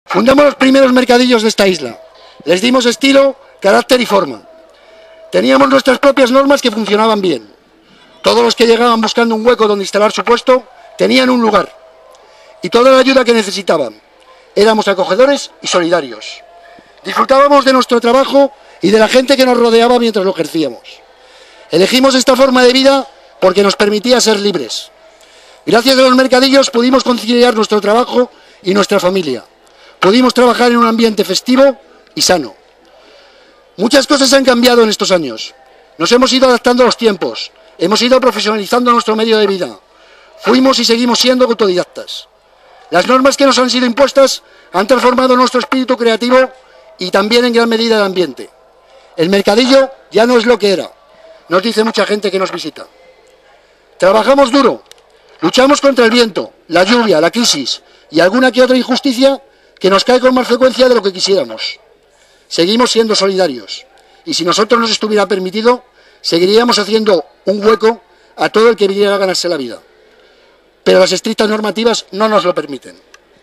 Fundamos los primeros mercadillos de esta isla. Les dimos estilo, carácter y forma. Teníamos nuestras propias normas que funcionaban bien. Todos los que llegaban buscando un hueco donde instalar su puesto tenían un lugar. Y toda la ayuda que necesitaban. Éramos acogedores y solidarios. Disfrutábamos de nuestro trabajo y de la gente que nos rodeaba mientras lo ejercíamos. Elegimos esta forma de vida porque nos permitía ser libres. Gracias a los mercadillos pudimos conciliar nuestro trabajo y nuestra familia. Pudimos trabajar en un ambiente festivo y sano. Muchas cosas han cambiado en estos años. Nos hemos ido adaptando a los tiempos. Hemos ido profesionalizando nuestro medio de vida. Fuimos y seguimos siendo autodidactas. Las normas que nos han sido impuestas han transformado nuestro espíritu creativo y también en gran medida el ambiente. El mercadillo ya no es lo que era, nos dice mucha gente que nos visita. Trabajamos duro, luchamos contra el viento, la lluvia, la crisis y alguna que otra injusticia que nos cae con más frecuencia de lo que quisiéramos. Seguimos siendo solidarios y si nosotros nos estuviera permitido, seguiríamos haciendo un hueco a todo el que viniera a ganarse la vida. Pero las estrictas normativas no nos lo permiten.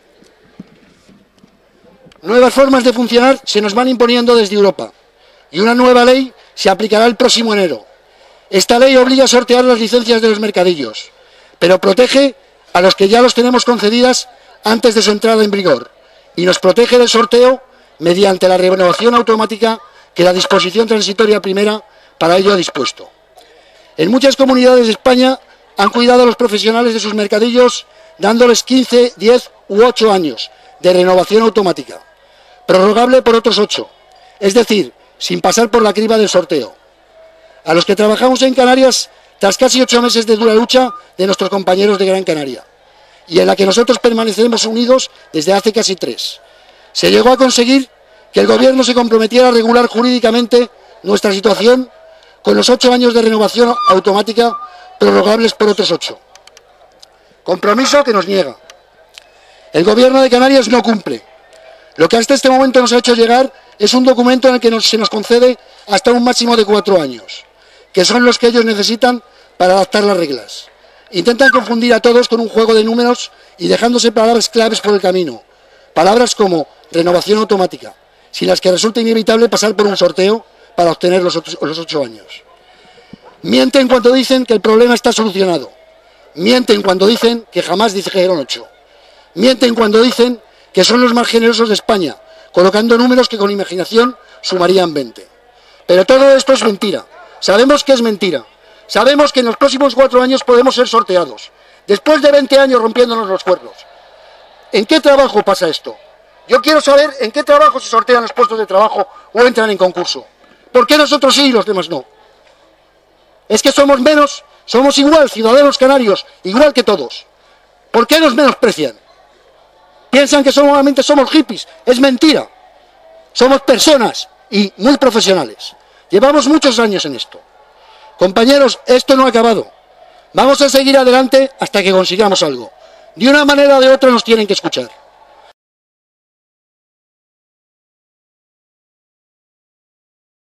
Nuevas formas de funcionar se nos van imponiendo desde Europa y una nueva ley se aplicará el próximo enero. Esta ley obliga a sortear las licencias de los mercadillos, pero protege a los que ya los tenemos concedidas antes de su entrada en vigor y nos protege del sorteo mediante la renovación automática que la disposición transitoria primera para ello ha dispuesto. En muchas comunidades de España han cuidado a los profesionales de sus mercadillos dándoles 15, 10 u 8 años de renovación automática, prorrogable por otros 8, es decir, sin pasar por la criba del sorteo. A los que trabajamos en Canarias, tras casi 8 meses de dura lucha de nuestros compañeros de Gran Canaria, y en la que nosotros permanecemos unidos desde hace casi 3, se llegó a conseguir que el Gobierno se comprometiera a regular jurídicamente nuestra situación con los 8 años de renovación automática prorrogables por otros 8. Compromiso que nos niega. El Gobierno de Canarias no cumple. Lo que hasta este momento nos ha hecho llegar es un documento en el que se nos concede hasta un máximo de 4 años, que son los que ellos necesitan para adaptar las reglas. Intentan confundir a todos con un juego de números y dejándose palabras claves por el camino. Palabras como renovación automática, sin las que resulta inevitable pasar por un sorteo para obtener los 8 años. Mienten cuando dicen que el problema está solucionado. Mienten cuando dicen que jamás dijeron 8. Mienten cuando dicen que son los más generosos de España, colocando números que con imaginación sumarían 20. Pero todo esto es mentira. Sabemos que es mentira. Sabemos que en los próximos 4 años podemos ser sorteados. Después de 20 años rompiéndonos los cuernos. ¿En qué trabajo pasa esto? Yo quiero saber en qué trabajo se sortean los puestos de trabajo o entran en concurso. ¿Por qué nosotros sí y los demás no? ¿Es que somos menos? Somos igual, ciudadanos canarios, igual que todos. ¿Por qué nos menosprecian? Piensan que solamente somos hippies. Es mentira. Somos personas y muy profesionales. Llevamos muchos años en esto. Compañeros, esto no ha acabado. Vamos a seguir adelante hasta que consigamos algo. De una manera o de otra nos tienen que escuchar.